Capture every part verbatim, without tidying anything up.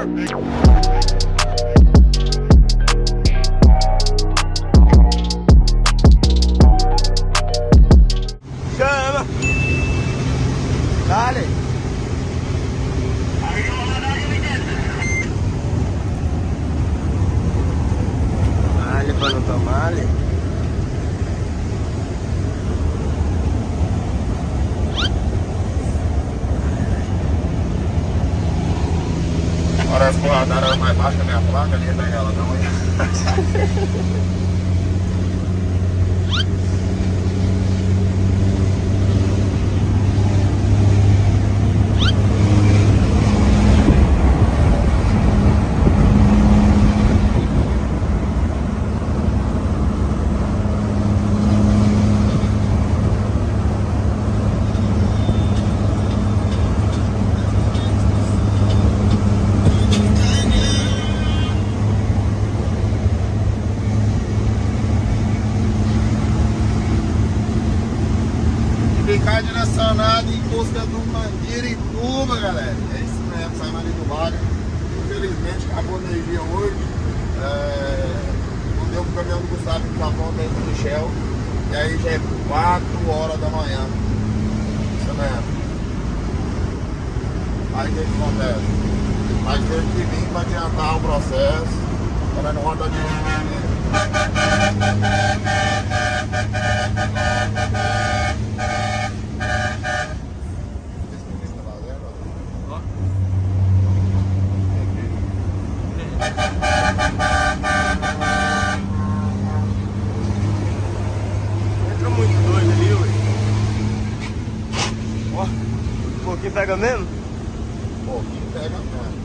Chama! Dale! Male pra não tomar, ali. Parece que a radar era mais baixa que a minha placa, ali não é ela não, hein? Ficar direcionado em busca do Mandirituba, galera. É isso mesmo, saindo ali do lago. Infelizmente acabou a energia hoje. É... Não deu pro caminhão do Gustavo que tá pronto aí do Michel. E aí já é quatro horas da manhã. Isso mesmo. Aí o que acontece? Mas teve que vir para adiantar o processo. Para não rodar de novo. Entra muito doido ali, ué. Ó, um pouquinho pega mesmo? Um pouquinho pega mesmo.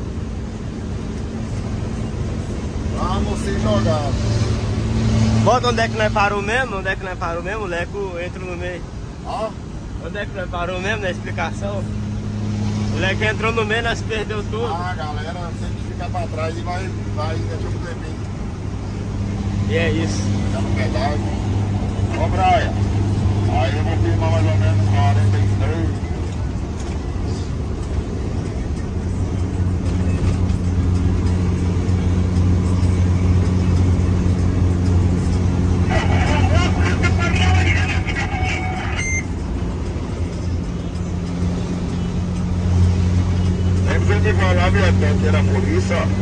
Vamos se jogar. Bota onde é que nós parou mesmo? Onde é que nós parou mesmo? O Leco entra no meio. Ó. Onde é que nós parou mesmo na explicação? O Leco entrou no meio, nós perdeu tudo. Ah, galera, sempre fica pra trás e vai, vai deixar o tempinho. E é isso. Já no pedágio. Ô, Brian, aí eu vou filmar mais ou menos quarenta e três. De falar, minha gente, era a polícia, ó.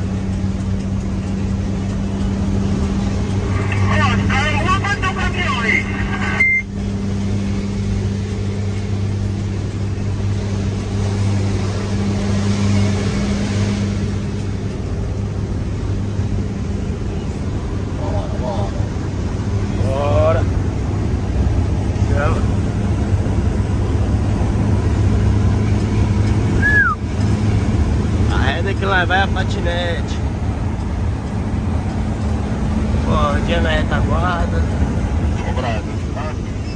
Ó, caiu uma parte do caminhão aí. Bora, bora. Bora. Chama. Que lá vai a patinete. Ó, dia na retaguarda. Cobrado, tá?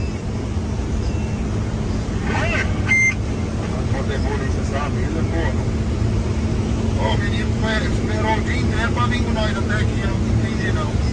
Não tem polícia essa vida, pô. Ó, o menino esperou o dia inteiro pra vir com nós até aqui, eu não entendi não.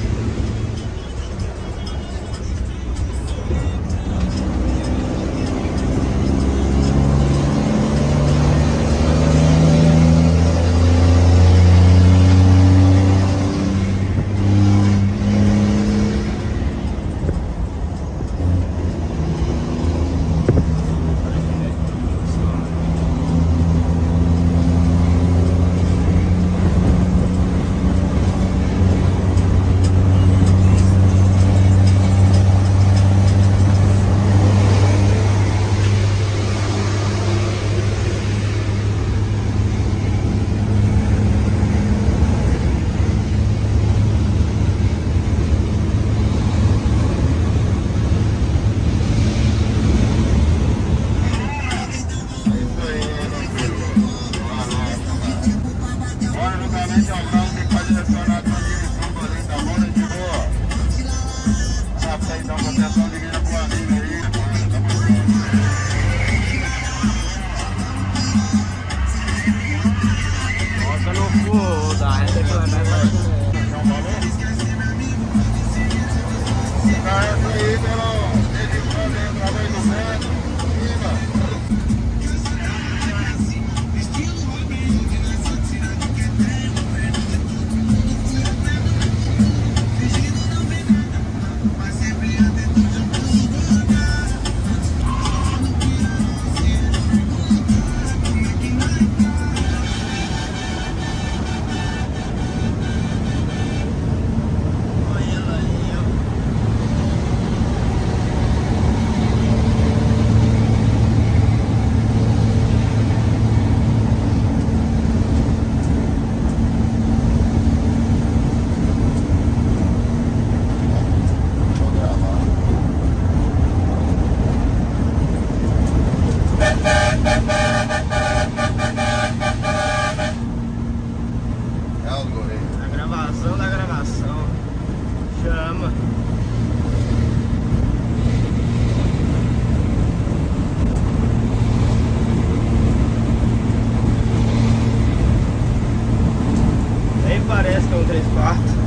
parece que é um três quartos.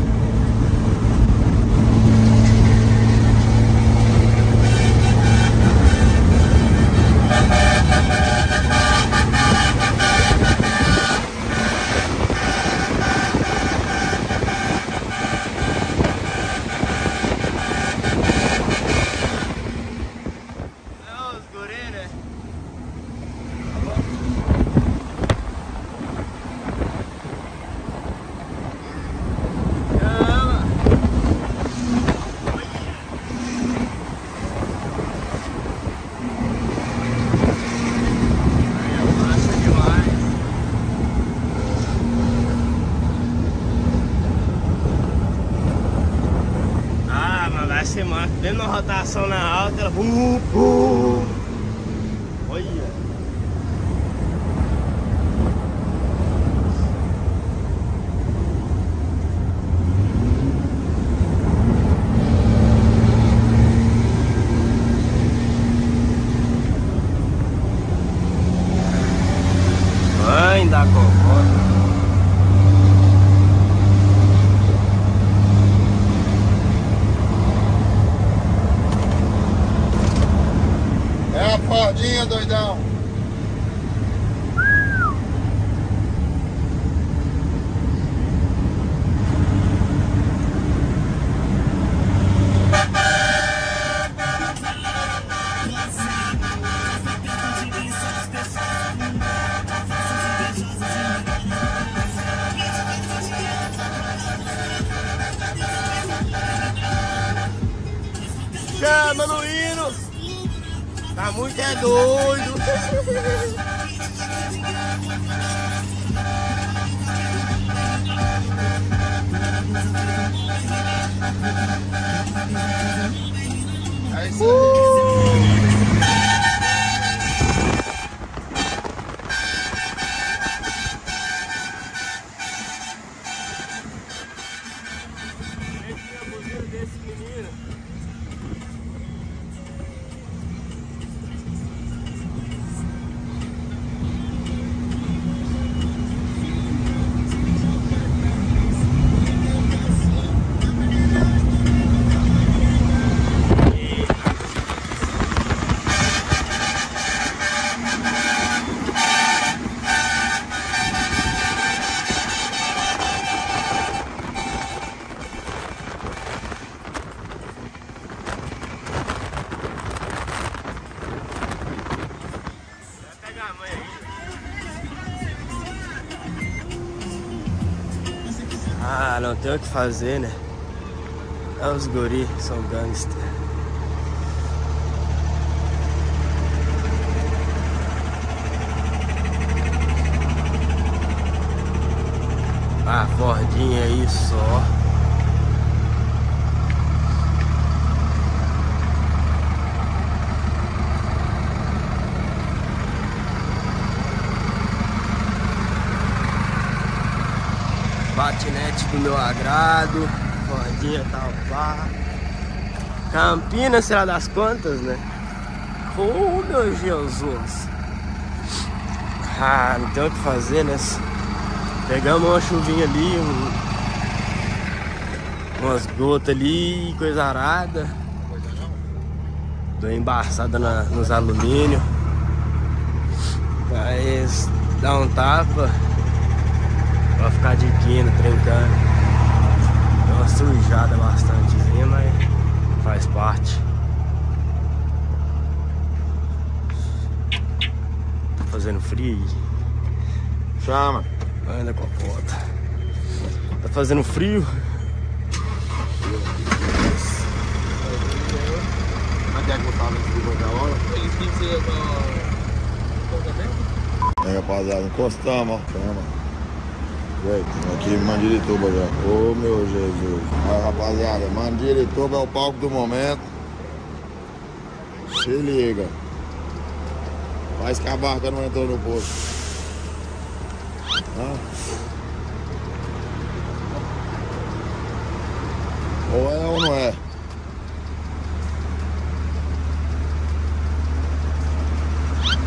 Você marca, dentro uma rotação na alta, ela bum, bum. Olha. Mãe da cocota. Fordinha, doidão. Chama no hino. Tá muito é doido. É isso aí. Desse menino. Ah, não tem o que fazer, né? É, os guri são gangster. Ah, Fordinha aí só. Patinete do meu agrado, Fordinha tal pá. Campinas, será das contas, né? Oh, meu Jesus. Ah, não tem o que fazer, né? Pegamos uma chuvinha ali, um, umas gotas ali, coisa arada. Deu embaçada na, nos alumínios. Mas dá um tapa. Pra ficar de quino, trincando. Deu uma sujada bastantezinha, mas faz parte. Tá fazendo frio. Chama. Anda com a bota. Tá fazendo frio. Mas é que eu tava em cima da hora. Aí, rapaziada, encostamos, ó. Chama. Aqui em Mandirituba já. Ô oh, meu Jesus. Aí, rapaziada, Mandirituba é o palco do momento. Se liga. Faz que a barca não entrou no posto. Ah. Ou é ou não é?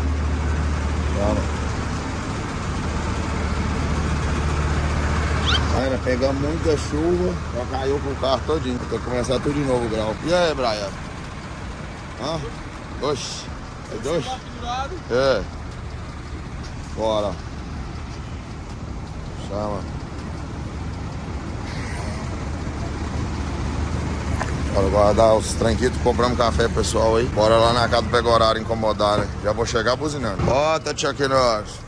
Calma. Galera, pegamos muita chuva, já caiu com o carro todinho. Tem que começar tudo de novo o grau. E aí, Brian? Hã? Oxi. É dois? É. Bora. Chama. Bora guardar os tranquitos, compramos café pessoal aí. Bora lá na casa do Pegoraro incomodar, né? Já vou chegar buzinando. Bota, Chuck Norris.